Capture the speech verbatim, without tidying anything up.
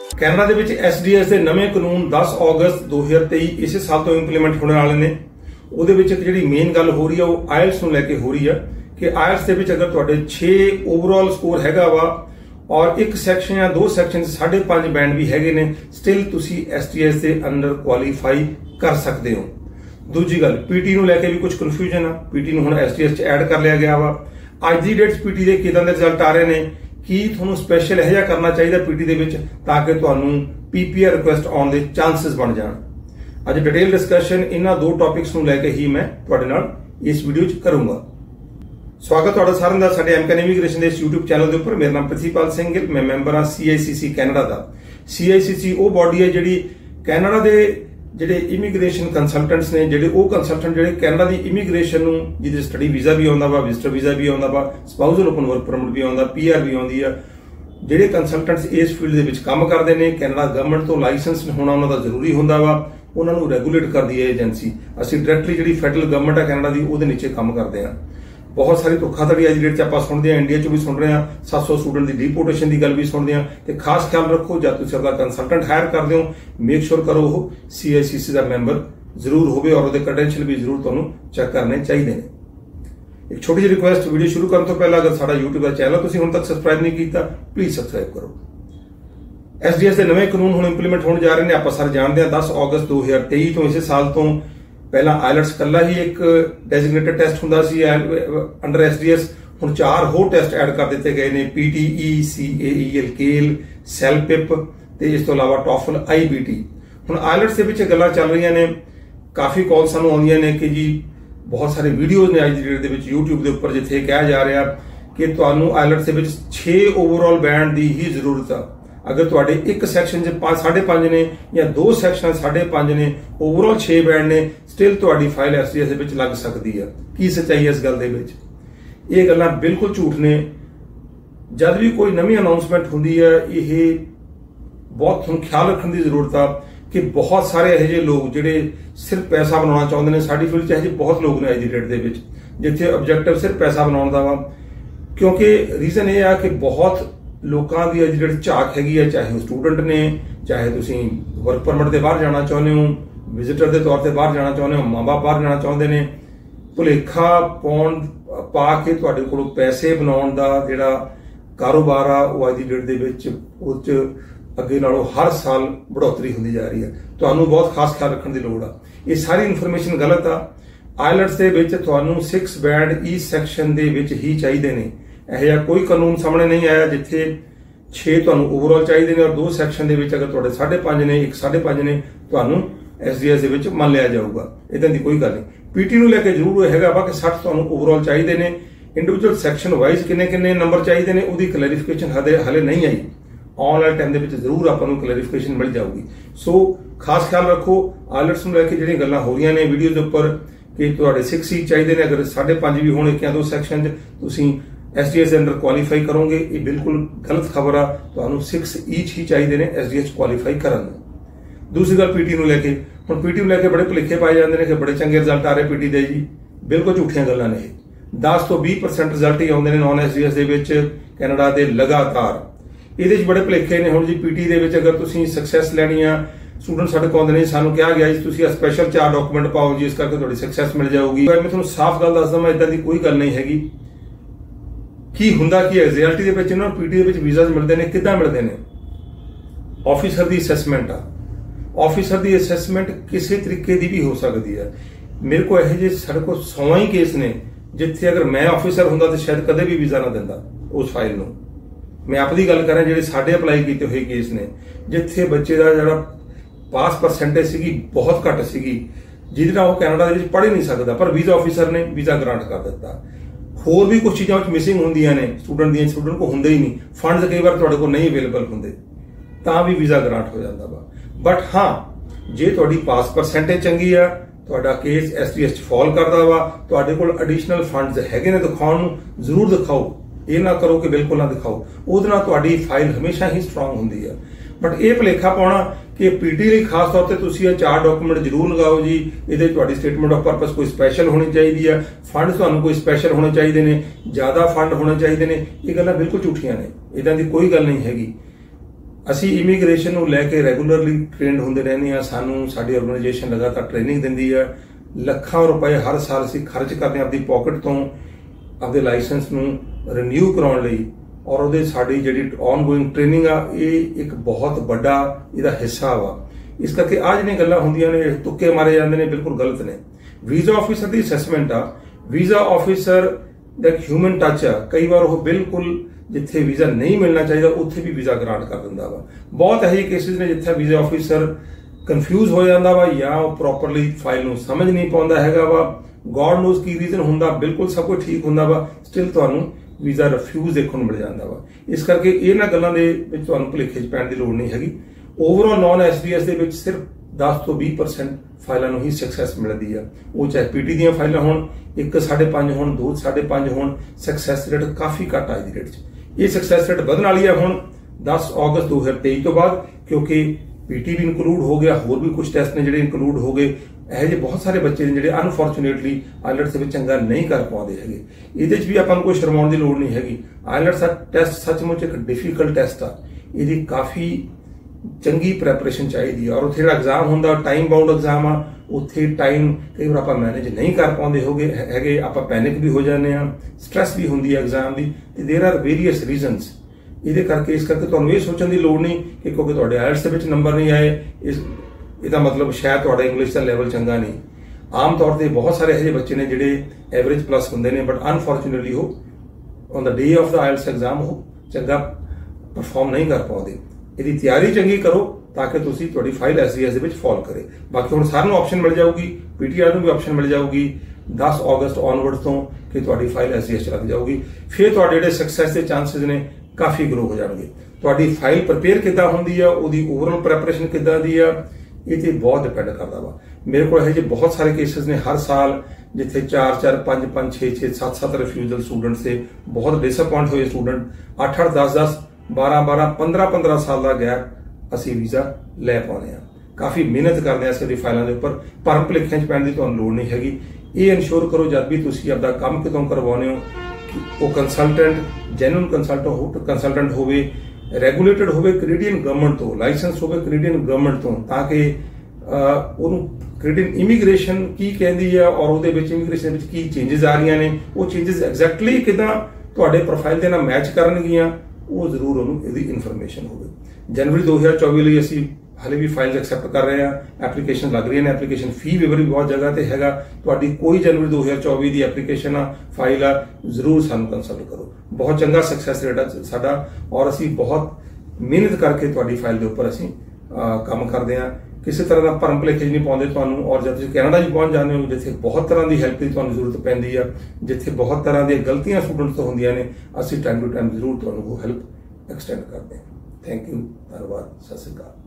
Canada दे विच S D S के नवे कानून दस अगस्त दो हज़ार तेईस इस साल तो इंप्लीमेंट होने वाले ने। उहदे विच एक जिहड़ी मेन गल हो रही है वो आयल्स नूं लैके हो रही है कि आयल्स दे विच अगर तुहाडे छे ओवरऑल स्कोर हैगा वा और एक सैक्शन या दो सैक्शन साढ़े पांच बैंड भी हैगे ने, स्टिल तुसी एस डी एस के अंडर क्वालीफाई कर सकते हो। दूजी गल पीटी नूं लैके भी कुछ कन्फ्यूजन आ। पीटी नूं हुण एस डी एस च ऐड कर लिया गया वा। अज दी डेट पीटी के किदां दे रिजल्ट आ रहे ने, की तुहानूं स्पैशल इहो जिहा करना चाहिए पीटी दे विच ताकि तुहानूं पीपीआर रिक्वेस्ट आउण दे चांसेस बन जाण। अज डिटेल डिस्कशन इन्हां दो टॉपिक्स नूं लैके ही मैं तुहाडे नाल इस वीडियो च करूंगा। स्वागत तुहाडा सारिआं दा साडे एमकैन इमीग्रेशन दे यूट्यूब चैनल दे उपर। मेरा नाम प्रिंसीपाल सिंह गिल, मैं मैंबर हां सी आई सी सी कैनेडा दा। सी आई सी सी वो बॉडी है जिहड़ी कैनेडा दे ਜਿਹੜੇ ਇਮੀਗ੍ਰੇਸ਼ਨ ਕੰਸਲਟੈਂਟਸ ਨੇ, ਜਿਹੜੇ ਉਹ ਕੰਸਲਟੈਂਟ ਜਿਹੜੇ ਕੈਨੇਡਾ ਦੀ ਇਮੀਗ੍ਰੇਸ਼ਨ ਨੂੰ ਜਿਹਦੇ ਸਟੱਡੀ ਵੀਜ਼ਾ ਵੀ ਆਉਂਦਾ ਵਾ, ਵਿਜ਼ਟਰ ਵੀਜ਼ਾ ਵੀ ਆਉਂਦਾ ਵਾ, ਸਪਾਊਸਲ ਓਪਨ ਵਰਕ ਪਰਮਿਟ ਵੀ ਆਉਂਦਾ, ਪੀਆਰ ਵੀ ਆਉਂਦੀ ਆ, ਜਿਹੜੇ ਕੰਸਲਟੈਂਟਸ ਇਸ ਫੀਲਡ ਦੇ ਵਿੱਚ ਕੰਮ ਕਰਦੇ ਨੇ, ਕੈਨੇਡਾ ਗਵਰਨਮੈਂਟ ਤੋਂ ਲਾਇਸੈਂਸ ਹੋਣਾ ਉਹਨਾਂ ਦਾ ਜ਼ਰੂਰੀ ਹੁੰਦਾ ਵਾ, ਉਹਨਾਂ ਨੂੰ ਰੈਗੂਲੇਟ ਕਰਦੀ ਹੈ ਏਜੰਸੀ। ਅਸੀਂ ਡਾਇਰੈਕਟਲੀ ਜਿਹੜੀ ਫੈਡਰਲ ਗਵਰਨਮੈਂਟ ਆ ਕੈਨੇਡਾ ਦੀ ਉਹਦੇ ਨੀਚੇ ਕੰਮ ਕਰਦੇ ਆ। बहुत सारी धोखाधड़ी अज डेट च आपां सुणदे हां, इंडिया च भी सुण रहे हैं, सत्त सौ स्टूडेंट की डिपोर्टेशन की गल भी सुणदे हां। ते खास ख्याल रखो जब तुसीं अपना कंसलटेंट हायर करदे हो, मेक श्योर करो वो सी आई सी सी का मैंबर जरूर होवे और उहदे क्रेडेंशियल भी जरूर तुहानूं चैक करने चाहिए ने। एक छोटी जी रिक्वेस्ट, वीडियो शुरू करने तो पहले अगर साडा यूट्यूब का चैनल तुसीं हुण तक सबसक्राइब नहीं कीता, प्लीज सबसक्राइब करो। एस डी एस के नवे कानून हुण इंप्लीमेंट होने जा रहे हैं। आपां सारे जानते हैं दस अगस्त दो हज़ार तेईस तो इस साल तो पहला आयलट्स कला ही एक डेजिग्नेटेड टेस्ट हुंदा सी अंडर एस डी एस। हुण चार होर टेस्ट ऐड कर दिते गए ने, P T E, C A E L CAEL, CELPIP ते इस तो इलावा टॉफल आई बी टी। हुण आयलट्स दे विच गल्लां चल रही ने, काफ़ी कॉल सानूं आउंदियां ने कि जी बहुत सारे वीडियोज़ ने अज दी डेट दे विच यूट्यूब के उपर जिथे कहा जा रहा कि तुहानूं आयलट्स दे विच छे ओवरऑल बैंड की ही जरूरत आ। अगर तुहाडे एक सैक्शन च पांच साढ़े पांच ने या दो सैक्शन साढ़े पांच ने, ओवरऑल छे बैंड ने, स्टिल तुहाडी फाइल एस डी एस दे विच लग सकती है। की सच्चाई है इस गल दे विच? ये गल्लां बिल्कुल झूठ ने। जब भी कोई नवी अनाउंसमेंट हुंदी है, ये बहुत तुहानूं ख्याल रखने की जरूरत आ कि बहुत सारे इहो जिहे लोग जिहड़े सिर्फ पैसा बनाउणा चाहुंदे ने। साडी फील्ड च इहो जिहे बहुत लोग ने अज दी डेट दे विच जिथे ऑब्जेक्टिव सिर्फ पैसा बनाउण दा वा। क्योंकि रीजन ये आ कि बहुत लोगों की अज जिहड़ी झाक हैगी है, चाहे वो स्टूडेंट ने, चाहे तुसीं वर्क परमिट के बाहर जाना चाहुंदे हो, विजिटर के तौर पर बाहर जाना चाहुंदे हो, माँ बाप बाहर जाना चाहुंदे ने, भुलेखा पाउण पा के तुहाडे कोलों पैसे बनाउण दा जिहड़ा कारोबार आ वो अज दी डेट दे विच उह च अगे नालों हर साल बढ़ोतरी हुंदी जा रही है। तुहानूं बहुत खास ख्याल रखण दी लोड़ आ। ये सारी इन्फॉर्मेशन गलत आ। आयलट्स दे विच तुहानूं सिक्स बैंड ई सैक्शन दे विच ही चाहीदे ने। इहो जिहा कोई कानून सामने नहीं आया जिथे छे तुहानूं ओवरऑल चाहिए ने और दो सैक्शन दे विच अगर तुहाडे साढ़े पांच ने, एक साढ़े पांच ने, तुहानूं एस डी एस दे विच मान लिया जाऊगा। इदां दी कोई गल नहीं। पीटी नूं लैके जरूर हैगा वा कि साठ तुहानूं ओवरऑल चाहिए ने। इंडिविजुअल सैक्शन वाइज किन्ने किन्ने नंबर चाहिए ने उहदी क्लैरिफिकेशन हले हले नहीं आई। आउण वाले टाइम दे विच जरूर आपां नूं क्लैरिफिकेशन मिल जाऊगी। सो खास ख्याल रखो आयलट्स नूं लैके जिहड़ियां गल्लां हो रहीआं ने वीडियो दे उपर कि तुहाडे सिक्स ही चाहिए ने, अगर साढ़े पांच भी होण एक या दो सैक्शन च तुसीं एस डी एस के अंदर क्वालीफाई करोगे, ये बिल्कुल गलत खबर आ। तुहानूं सिक्स ईच ही चाहिए ने एस डी एस क्वालीफाई करन। दूसरी गल पीटी नूं लैके, हुण पीटी नूं लैके बड़े भुलेखे पाए जाते हैं कि बड़े चंगे रिजल्ट आ रहे पीटी दे। जी बिल्कुल झूठियां गल्लां ने। दस तो बीस परसेंट रिजल्ट ही आउंदे ने नॉन एस डी एस दे विच कैनेडा दे लगातार। इहदे च बड़े भुलेखे ने। हुण जी पीटी दे विच अगर तुसीं सक्सैस लैणी आ, स्टूडेंट साडे कोल आउंदे ने, सानूं कहा गया जी तुसीं स्पैशल चार डॉक्यूमेंट पाओ जी, इस करके तुहाडी सक्सैस मिल जाऊगी। मैं तुहानूं साफ गल दसदा, मैं इदां दी कोई गल नहीं हैगी। की हुंदा की है रियलिटी दे विच, इन्हां नूं पीटी दे विच वीज़ा मिलदे ने, किद्दां मिलदे ने? ऑफिसर दी असैसमेंट आ। ऑफिसर दी असैसमेंट किसी तरीके दी भी हो सकती है। मेरे को इहो जिहे साडे कोल सौ ही केस ने जिथे अगर मैं ऑफिसर हुंदा तो शायद कदे भी वीज़ा ना दिंदा उस फाइल नूं। मैं आपदी गल कर रहा, जिहड़े साडे अप्लाई कीते होए केस ने जिथे बच्चे दा जिहड़ा पास परसेंटेज सीगी बहुत घट सीगी, जिहदे नाल ओह कैनेडा दे विच पढ़ ही नहीं सकदा, पर वीज़ा ऑफिसर ने वीज़ा ग्रांट कर दित्ता। होर भी कुछ चीज़ां मिसिंग होंदियां ने स्टूडेंट दियां, स्टूडेंट को हुंदे ही नहीं, फंड्स कई बार तुहाडे कोल नहीं अवेलेबल होंदे, तां भी वीज़ा ग्रांट हो जांदा वा। बट हाँ जे तुहाडी पास परसेंटेज चंगी आ, तुहाडा केस एस डी एस च फॉल करदा वा, तुहाडे कोल एडिशनल फंड्स हैगे ने दिखाउण नूं, जरूर दिखाओ। ये ना करो कि बिल्कुल ना दिखाओ, उहदे नाल तुहाडी फाइल हमेशा ही स्ट्रांग हुंदी है। बट ये भुलेखा पाउणा कि पीटी ਲਈ खास तौर पर तुसीं ये चार डॉक्यूमेंट जरूर लगाओ जी, ये तुहाडी स्टेटमेंट ऑफ परपस कोई स्पैशल होनी चाहिए है, फंड तुहानूं कोई स्पैशल होने चाहिए ने, ज़्यादा फंड होने चाहिए ने, ये गल्लां बिल्कुल झूठियां ने। इदां दी कोई गल नहीं हैगी। ਅਸੀਂ ਇਮੀਗ੍ਰੇਸ਼ਨ ਨੂੰ ਲੈ ਕੇ ਰੈਗੂਲਰਲੀ ਟ੍ਰੇਨਡ ਹੁੰਦੇ ਰਹਿੰਦੇ ਆ। ਸਾਨੂੰ ਸਾਡੀ ਆਰਗੇਨਾਈਜੇਸ਼ਨ ਲਗਾਤਾਰ ਟ੍ਰੇਨਿੰਗ ਦਿੰਦੀ ਹੈ। ਲੱਖਾਂ ਰੁਪਏ ਹਰ ਸਾਲ ਅਸੀਂ ਖਰਚ ਕਰਦੇ ਹਾਂ ਆਪਣੀ ਪਾਕਟ ਤੋਂ ਆਪਦੇ ਲਾਇਸੈਂਸ ਨੂੰ ਰੀਨਿਊ ਕਰਾਉਣ ਲਈ, ਔਰ ਉਹਦੇ ਸਾਡੀ ਜਿਹੜੀ ਆਨਗੋਇੰਗ ਟ੍ਰੇਨਿੰਗ ਆ ਇਹ ਇੱਕ ਬਹੁਤ ਵੱਡਾ ਇਹਦਾ ਹਿੱਸਾ ਵਾ। ਇਸ ਕਰਕੇ ਆਹ ਜਿਹੜੀਆਂ ਗੱਲਾਂ ਹੁੰਦੀਆਂ ਨੇ ਤੁੱਕੇ ਮਾਰੇ ਜਾਂਦੇ ਨੇ, ਬਿਲਕੁਲ ਗਲਤ ਨੇ। ਵੀਜ਼ਾ ਆਫਿਸਰ ਦੀ ਅਸੈਸਮੈਂਟ ਆ, ਵੀਜ਼ਾ ਆਫਿਸਰ ਦਾ ਇੱਕ ਹਿਊਮਨ ਟੱਚ ਆ। ਕਈ ਵਾਰ ਉਹ ਬਿਲਕੁਲ ਜਿੱਥੇ ਵੀਜ਼ਾ ਨਹੀਂ ਮਿਲਣਾ ਚਾਹੀਦਾ ਉੱਥੇ ਵੀ ਵੀਜ਼ਾ ਗ੍ਰਾਂਟ ਕਰ ਦਿੰਦਾ ਵਾ। ਬਹੁਤ ਇਹੋ ਜਿਹੇ ਕੇਸਿਸ ਨੇ ਜਿੱਥੇ ਵੀਜ਼ਾ ਆਫਿਸਰ ਕਨਫਿਊਜ਼ ਹੋ ਜਾਂਦਾ ਵਾ ਜਾਂ ਉਹ ਪ੍ਰੋਪਰਲੀ ਫਾਈਲ ਨੂੰ ਸਮਝ ਨਹੀਂ ਪਾਉਂਦਾ ਹੈਗਾ ਵਾ। ਗॉड ਨੋਜ਼ ਕੀ ਰੀਜ਼ਨ ਹੁੰਦਾ, ਬਿਲਕੁਲ ਸਭ ਕੁਝ ਠੀਕ ਹੁੰਦਾ ਵਾ, ਸਟਿਲ ਤੁਹਾਨੂੰ ਵੀਜ਼ਾ ਰਿਫਿਊਜ਼ ਦੇਖਣ ਨੂੰ ਮਿਲ ਜਾਂਦਾ ਵਾ। ਇਸ ਕਰਕੇ ਇਹਨਾਂ ਗੱਲਾਂ ਦੇ ਵਿੱਚ ਤੁਹਾਨੂੰ ਭੁਲੇਖੇ 'ਚ ਪੈਣ ਦੀ ਲੋੜ ਨਹੀਂ ਹੈਗੀ। ਓਵਰਆਲ ਨੌਨ ਐਸਡੀਐਸ ਦੇ ਵਿੱਚ ਸਿਰਫ ਦਸ ਤੋਂ ਵੀਹ ਪਰਸੈਂਟ ਫਾਈਲਾਂ ਨੂੰ ਹੀ ਸਕਸੈਸ ਮਿਲਦੀ ਆ। ਉਹ ਚਾਹੇ ਪੀਟੀ ਦੀਆਂ ਫਾਈਲਾਂ ਹੋਣ, ਇੱਕ ਸਾਢੇ ਪੰਜ ਹੋਣ, ਦੋ ਸਾਢੇ ਪੰਜ ਹੋਣ, ਸਕਸੈਸ ਰੇਟ ਕਾਫੀ ਘੱਟ ਆ ਦੀ ਰੇਟ 'ਚ। ਇਹ ਸਕਸੈਸ ਰੇਟ ਵਧਣ ਵਾਲੀ ਆ ਹੁਣ ਦਸ ਅਗਸਤ ਦੋ ਹਜ਼ਾਰ ਤੇਈ ਤੋਂ ਬਾਅਦ, ਕਿਉਂਕਿ ਪੀਟੀ ਵੀ ਇਨਕਲੂਡ ਹੋ ਗਿਆ, ਹੋਰ ਵੀ ਕੁਝ ਟੈਸਟ ਨੇ ਜਿਹੜੇ ਇਨਕਲੂਡ ਹੋ ਗਏ। ਇਹੋ ਜਿਹੇ ਬਹੁਤ ਸਾਰੇ ਬੱਚੇ ਨੇ ਜਿਹੜੇ ਅਨਫੋਰਚੂਨੇਟਲੀ ਆਈਲੈਟਸ ਦੇ ਵਿੱਚ ਚੰਗਾ ਨਹੀਂ ਕਰ ਪਾਉਂਦੇ ਹੈਗੇ। ਇਹਦੇ 'ਚ ਵੀ ਆਪਾਂ ਨੂੰ ਕੋਈ ਸ਼ਰਮਾਉਣ ਦੀ ਲੋੜ ਨਹੀਂ ਹੈਗੀ। ਆਈਲੈਟਸ ਦਾ ਟੈਸਟ ਸੱਚਮੁੱਚ ਇੱਕ ਡਿਫਿਕਲਟ ਟੈਸਟ ਆ। ਇਹਦੀ ਕਾਫੀ ਚੰਗੀ ਪ੍ਰੈਪਰੇਸ਼ਨ ਚਾਹੀਦੀ ਆ, ਔਰ ਉੱਥੇ ਜਿਹੜਾ ਐਗਜ਼ਾਮ ਹੁੰਦਾ ਟਾਈਮ ਬਾਉਂਡ ਐਗਜ਼ਾਮ ਆ। ਉੱਥੇ ਟਾਈਮ ਕਈ ਵਾਰ ਆਪਾਂ ਮੈਨੇਜ ਨਹੀਂ ਕਰ ਪਾਉਂਦੇ ਹੋਗੇ ਹੈਗੇ, ਆਪਾਂ ਪੈਨਿਕ ਵੀ ਹੋ ਜਾਂਦੇ ਆ, ਸਟ੍ਰੈਸ ਵੀ ਹੁੰਦੀ ਹੈ ਐਗਜ਼ਾਮ ਦੀ, ਤੇ ਦੇਰ ਆਰ ਵੇਰੀਅਸ ਰੀਜ਼ਨਸ। ਇਹਦੇ ਕਰਕੇ ਇਸ ਕਰਕੇ ਤੁਹਾਨੂੰ ਇਹ ਸੋਚਣ ਦੀ ਲੋੜ ਨਹੀਂ ਕਿ ਕਿਉਂਕਿ ਤੁਹਾਡੇ ਆਇਲਟਸ ਦੇ ਵਿੱਚ ਨੰਬਰ ਨਹੀਂ ਆਏ ਇਸ ਇਹਦਾ ਮਤਲਬ ਸ਼ਾਇਦ ਤੁਹਾਡਾ ਇੰਗਲਿਸ਼ ਦਾ ਲੈਵਲ ਚੰਗਾ ਨਹੀਂ। ਆਮ ਤੌਰ ਤੇ ਬਹੁਤ ਸਾਰੇ ਇਹੋ ਜਿਹੇ ਬੱਚੇ ਨੇ ਜਿਹੜੇ ਐਵਰੇਜ ਪਲੱਸ ਹੁੰਦੇ ਨੇ, ਬਟ ਅਨਫੋਰਚੂਨੇਟਲੀ ਉਹ on the day of the IELTS exam ਉਹ ਚੰਗਾ ਪਰਫਾਰਮ ਨਹੀਂ ਕਰ ਪਾਉਂਦੇ। ਇਹਦੀ ਤਿਆਰੀ ਚੰਗੀ ਕਰੋ ਤਾਂ ਕਿ ਤੁਸੀਂ ਤੁਹਾਡੀ ਫਾਈਲ ਐਸਡੀਐਸ ਦੇ ਵਿੱਚ ਫਾਲ ਕਰੇ। ਬਾਕੀ ਹੁਣ ਸਾਰਿਆਂ ਨੂੰ ਆਪਸ਼ਨ ਮਿਲ ਜਾਊਗੀ, ਪੀਟੀਆਰ ਨੂੰ ਵੀ ਆਪਸ਼ਨ ਮਿਲ ਜਾਊਗੀ ਦਸ ਅਗਸਤ ਔਨਵਰਡ ਤੋਂ ਕਿ ਤੁਹਾਡੀ ਫਾਈਲ ਐਸਡੀਐਸ 'ਚ ਲੱਗ ਜਾਊਗੀ। ਫਿਰ ਤੁਹਾਡੇ ਜਿਹੜੇ ਸਕਸੈਸ ਦੇ ਚਾਂਸਸ ਨੇ ਕਾਫੀ ਗਰੋ ਹੋ ਜਾਣਗੇ। ਤੁਹਾਡੀ ਫਾਈਲ ਪ੍ਰਪੇਅਰ ਕਿੱਦਾਂ ਹੁੰਦੀ ਆ, ਉਹਦੀ ਓਵਰਆਲ ਪ੍ਰੈਪਰੇਸ਼ਨ ਕਿੱਦਾਂ ਦੀ ਆ, ਇਹ ਤੇ ਬਹੁਤ ਡਿਪੈਂਡ ਕਰਦਾ ਵਾ। ਮੇਰੇ ਕੋਲ ਇਹੋ ਜਿਹੇ ਬਹੁਤ ਸਾਰੇ ਕੇਸਿਸ ਨੇ ਹਰ ਸਾਲ ਜਿੱਥੇ ਚਾਰ ਚਾਰ ਪੰਜ ਪੰਜ ਛੇ ਛੇ ਸੱਤ ਸੱਤ ਰਿਫਿਊਜ਼ਲ ਸਟੂਡੈਂਟਸ ਦੇ ਬਹੁਤ ਡਿਸਅਪਾਇੰਟ ਹੋਏ ਸਟੂਡੈਂਟ। ਅੱਠ ਅੱਠ ਦਸ ਦਸ ਬਾਰਾਂ ਬਾਰਾਂ ਪੰਦਰਾਂ ਪੰਦਰਾਂ ਸਾਲ ਦਾ ਗੈਪ ਅਸੀਂ ਵੀਜ਼ਾ ਲੈ ਪਾਉਂਦੇ ਆ। ਕਾਫੀ ਮਿਹਨਤ ਕਰਦੇ ਆ ਅਸੀਂ ਫਾਈਲਾਂ ਦੇ ਉੱਪਰ। ਭਰਮ ਭੁਲੇਖਿਆਂ 'ਚ ਪੈਣ ਦੀ ਤੁਹਾਨੂੰ ਲੋੜ ਨਹੀਂ ਹੈਗੀ। ਇਹ ਇਨਸ਼ੋਰ ਕਰੋ ਜਦ ਵੀ ਤੁਸੀਂ ਆਪਦਾ ਕੰਮ ਕਿਤੋਂ ਕਰਵਾਉਂਦੇ ਹੋ ਕਿ ਉਹ ਕੰਸਲਟੈਂਟ ਜੈਨੂਇਨ ਕੰਸਲਟੈਂਟ ਕੰਸਲਟੈਂਟ ਹੋਵੇ, ਰੈਗੂਲੇਟਡ ਹੋਵੇ ਕੈਨੇਡੀਅਨ ਗਵਰਨਮੈਂਟ ਤੋਂ, ਲਾਇਸੈਂਸ ਹੋਵੇ ਕੈਨੇਡੀਅਨ ਗਵਰਨਮੈਂਟ ਤੋਂ, ਤਾਂ ਕਿ ਉਹਨੂੰ ਕੈਨੇਡੀਅਨ ਇਮੀਗ੍ਰੇਸ਼ਨ ਕੀ ਕਹਿੰਦੀ ਆ ਔਰ ਉਹਦੇ ਵਿੱਚ ਇਮੀਗ੍ਰੇਸ਼ਨ ਵਿੱਚ ਕੀ ਚੇਂਜਸ ਆ ਰਹੀਆਂ ਨੇ, ਉਹ ਚੇਂਜਸ ਐਗਜ਼ੈਕਟਲੀ ਕਿਦਾਂ ਤੁਹਾਡੇ ਪ੍ਰੋਫਾਈਲ ਦੇ ਨਾਲ ਮੈਚ ਕਰਨਗੀਆਂ, ਉਹ ਜ਼ਰੂਰ ਉਹਨੂੰ ਇਹਦੀ ਇਨਫੋਰਮੇਸ਼ਨ ਹੋਵੇ। ਜਨਵਰੀ ਦੋ ਹਜ਼ਾਰ ਚੌਵੀ ਲਈ ਅਸੀਂ ਹਾਲੇ ਵੀ ਫਾਈਲਸ ਐਕਸੈਪਟ ਕਰ ਰਹੇ ਆ, ਐਪਲੀਕੇਸ਼ਨ ਲੱਗ ਰਹੀਆਂ ਨੇ। ਐਪਲੀਕੇਸ਼ਨ ਫੀ ਵੇਵਰ ਵੀ ਬਹੁਤ ਜਗ੍ਹਾ ਤੇ ਹੈਗਾ। ਤੁਹਾਡੀ ਕੋਈ ਜਨਵਰੀ ਦੋ ਹਜ਼ਾਰ ਚੌਵੀ ਦੀ ਐਪਲੀਕੇਸ਼ਨ ਆ, ਫਾਈਲ ਆ, ਜ਼ਰੂਰ ਸਾਨੂੰ ਕੰਸਲਟ ਕਰੋ। ਬਹੁਤ ਚੰਗਾ ਸਕਸੈਸ ਰੇਟ ਆ ਸਾਡਾ, ਔਰ ਅਸੀਂ ਬਹੁਤ ਮਿਹਨਤ ਕਰਕੇ ਤੁਹਾਡੀ ਫਾਈਲ ਦੇ ਉੱਪਰ ਅਸੀਂ ਕੰਮ ਕਰਦੇ ਆ। ਕਿਸੇ ਤਰ੍ਹਾਂ ਦਾ ਭਰਮ ਭੁਲੇਖੇ ਨਹੀਂ ਪਾਉਂਦੇ ਤੁਹਾਨੂੰ। ਔਰ ਜਦ ਤੁਸੀਂ ਕੈਨੇਡਾ 'ਚ ਪਹੁੰਚ ਜਾਂਦੇ ਹੋ ਜਿੱਥੇ ਬਹੁਤ ਤਰ੍ਹਾਂ ਦੀ ਹੈਲਪ ਦੀ ਤੁਹਾਨੂੰ ਜ਼ਰੂਰਤ ਪੈਂਦੀ ਆ, ਜਿੱਥੇ ਬਹੁਤ ਤਰ੍ਹਾਂ ਦੀਆਂ ਗਲਤੀਆਂ ਸਟੂਡੈਂਟਸ ਤੋਂ ਹੁੰਦੀਆਂ ਨੇ, ਅਸੀਂ ਟਾਈਮ ਟੂ ਟਾਈਮ ਜ਼ਰੂਰ ਤੁਹਾਨੂੰ ਉਹ ਹੈਲਪ ਐਕਸਟੈਂਡ ਕਰਦੇ ਹਾਂ। ਥੈਂਕ ਯੂ, ਧੰਨਵਾਦ, ਸਤਿ ਸ਼੍ਰੀ ਅਕਾਲ।